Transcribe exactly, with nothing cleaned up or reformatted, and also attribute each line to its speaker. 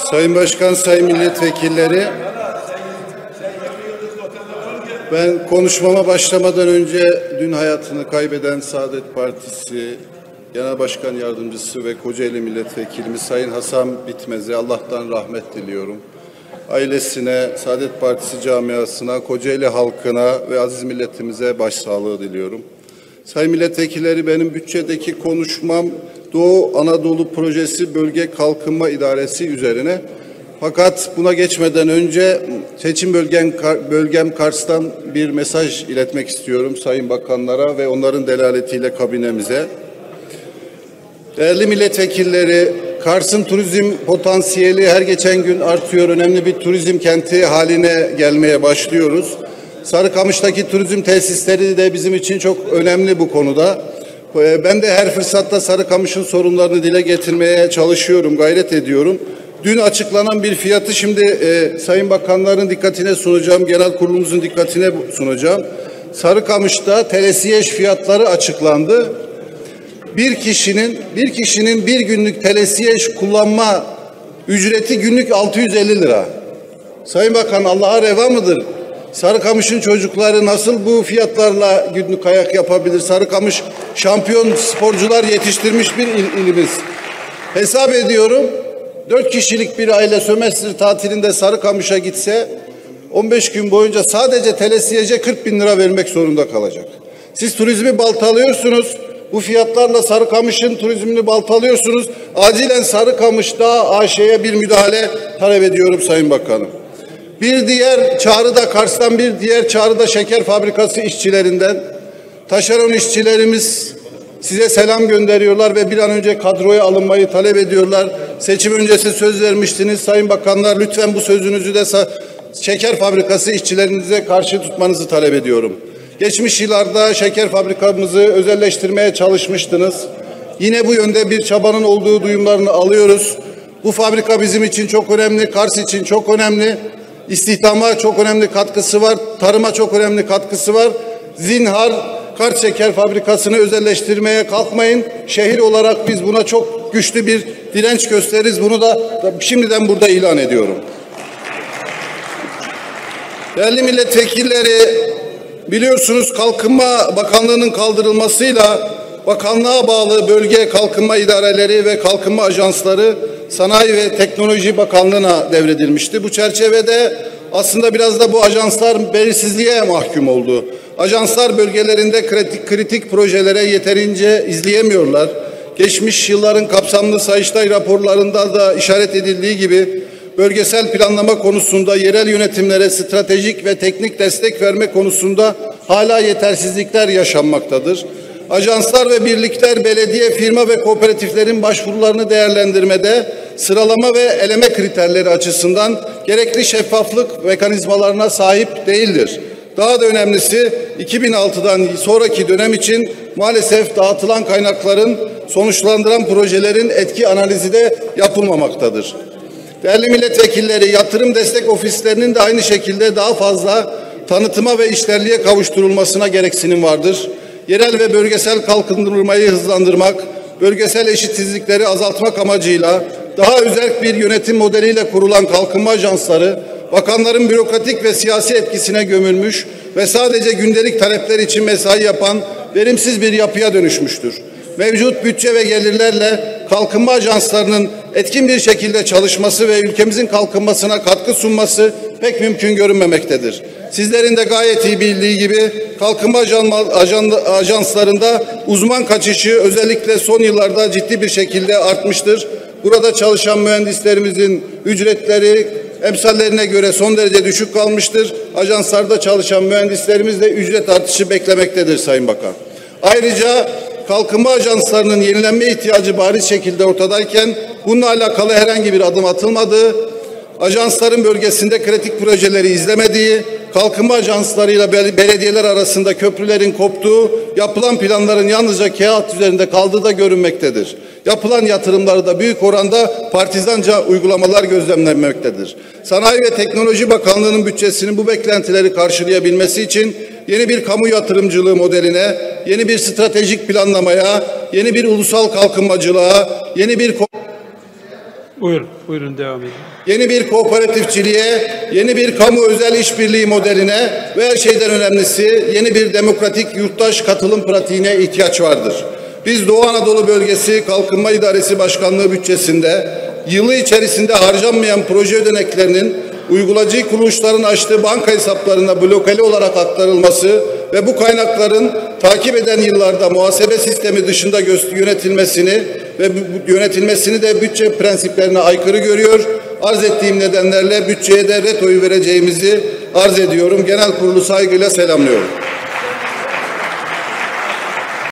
Speaker 1: Sayın Başkan, sayın milletvekilleri, ben konuşmama başlamadan önce dün hayatını kaybeden Saadet Partisi Genel Başkan Yardımcısı ve Kocaeli Milletvekilimiz Sayın Hasan Bitmez'e Allah'tan rahmet diliyorum. Ailesine, Saadet Partisi camiasına, Kocaeli halkına ve aziz milletimize başsağlığı diliyorum. Sayın milletvekilleri, benim bütçedeki konuşmam Doğu Anadolu Projesi Bölge Kalkınma İdaresi üzerine. Fakat buna geçmeden önce seçim bölgem, bölgem Kars'tan bir mesaj iletmek istiyorum sayın bakanlara ve onların delaletiyle kabinemize. Değerli milletvekilleri, Kars'ın turizm potansiyeli her geçen gün artıyor. Önemli bir turizm kenti haline gelmeye başlıyoruz. Sarıkamış'taki turizm tesisleri de bizim için çok önemli bu konuda. Ben de her fırsatta Sarıkamış'ın sorunlarını dile getirmeye çalışıyorum, gayret ediyorum. Dün açıklanan bir fiyatı şimdi e, sayın bakanların dikkatine sunacağım, genel kurulumuzun dikkatine sunacağım. Sarıkamış'ta telesiyej fiyatları açıklandı. Bir kişinin bir kişinin bir günlük telesiyej kullanma ücreti günlük altı yüz elli lira. Sayın Bakan, Allah'a reva mıdır? Sarıkamış'ın çocukları nasıl bu fiyatlarla günlük kayak yapabilir? Sarıkamış şampiyon sporcular yetiştirmiş bir il, ilimiz. Hesap ediyorum, dört kişilik bir aile sömestr tatilinde Sarıkamış'a gitse on beş gün boyunca sadece telesiyeje kırk bin lira vermek zorunda kalacak. Siz turizmi baltalıyorsunuz. Bu fiyatlarla Sarıkamış'ın turizmini baltalıyorsunuz. Acilen Sarıkamış Dağ A Ş'ye bir müdahale talep ediyorum Sayın Bakanım. Bir diğer çağrı da Kars'tan bir diğer çağrı da şeker fabrikası işçilerinden. Taşeron işçilerimiz size selam gönderiyorlar ve bir an önce kadroya alınmayı talep ediyorlar. Seçim öncesi söz vermiştiniz Sayın Bakanlar. Lütfen bu sözünüzü de şeker fabrikası işçilerinize karşı tutmanızı talep ediyorum. Geçmiş yıllarda şeker fabrikamızı özelleştirmeye çalışmıştınız. Yine bu yönde bir çabanın olduğu duyumlarını alıyoruz. Bu fabrika bizim için çok önemli, Kars için çok önemli. İstihdama çok önemli katkısı var, tarıma çok önemli katkısı var. Zinhar Kars Şeker Fabrikası'nı özelleştirmeye kalkmayın. Şehir olarak biz buna çok güçlü bir direnç gösteririz. Bunu da şimdiden burada ilan ediyorum. Değerli milletvekilleri, biliyorsunuz Kalkınma Bakanlığı'nın kaldırılmasıyla bakanlığa bağlı bölge kalkınma idareleri ve kalkınma ajansları Sanayi ve Teknoloji Bakanlığı'na devredilmişti. Bu çerçevede aslında biraz da bu ajanslar belirsizliğe mahkum oldu. Ajanslar bölgelerinde kritik, kritik projelere yeterince izleyemiyorlar. Geçmiş yılların kapsamlı Sayıştay raporlarında da işaret edildiği gibi bölgesel planlama konusunda yerel yönetimlere stratejik ve teknik destek verme konusunda hala yetersizlikler yaşanmaktadır. Ajanslar ve birlikler belediye, firma ve kooperatiflerin başvurularını değerlendirmede sıralama ve eleme kriterleri açısından gerekli şeffaflık mekanizmalarına sahip değildir. Daha da önemlisi iki bin altıdan sonraki dönem için maalesef dağıtılan kaynakların sonuçlandıran projelerin etki analizi de yapılmamaktadır. Değerli milletvekilleri, yatırım destek ofislerinin de aynı şekilde daha fazla tanıtıma ve işlerliğe kavuşturulmasına gereksinim vardır. Yerel ve bölgesel kalkındırmayı hızlandırmak, bölgesel eşitsizlikleri azaltmak amacıyla daha özerk bir yönetim modeliyle kurulan kalkınma ajansları, bakanların bürokratik ve siyasi etkisine gömülmüş ve sadece gündelik talepler için mesai yapan verimsiz bir yapıya dönüşmüştür. Mevcut bütçe ve gelirlerle kalkınma ajanslarının etkin bir şekilde çalışması ve ülkemizin kalkınmasına katkı sunması pek mümkün görünmemektedir. Sizlerin de gayet iyi bildiği gibi kalkınma ajan, ajan, ajanslarında uzman kaçışı özellikle son yıllarda ciddi bir şekilde artmıştır. Burada çalışan mühendislerimizin ücretleri emsallerine göre son derece düşük kalmıştır. Ajanslarda çalışan mühendislerimiz de ücret artışı beklemektedir Sayın Bakan. Ayrıca kalkınma ajanslarının yenilenme ihtiyacı bariz şekilde ortadayken bununla alakalı herhangi bir adım atılmadığı, ajansların bölgesinde kritik projeleri izlemediği, kalkınma ajanslarıyla belediyeler arasında köprülerin koptuğu, yapılan planların yalnızca kağıt üzerinde kaldığı da görünmektedir. Yapılan yatırımlarda büyük oranda partizanca uygulamalar gözlemlenmektedir. Sanayi ve Teknoloji Bakanlığı'nın bütçesinin bu beklentileri karşılayabilmesi için yeni bir kamu yatırımcılığı modeline, yeni bir stratejik planlamaya, yeni bir ulusal kalkınmacılığa, yeni bir
Speaker 2: Buyurun, buyurun devam edin.
Speaker 1: Yeni bir kooperatifçiliğe, yeni bir kamu özel işbirliği modeline ve her şeyden önemlisi yeni bir demokratik yurttaş katılım pratiğine ihtiyaç vardır. Biz Doğu Anadolu Bölgesi Kalkınma İdaresi Başkanlığı bütçesinde yılı içerisinde harcanmayan proje ödeneklerinin uygulayıcı kuruluşların açtığı banka hesaplarına blokeli olarak aktarılması ve bu kaynakların takip eden yıllarda muhasebe sistemi dışında yönetilmesini ve bu yönetilmesini de bütçe prensiplerine aykırı görüyor. Arz ettiğim nedenlerle bütçeye de ret oyu vereceğimizi arz ediyorum. Genel kurulu saygıyla selamlıyorum.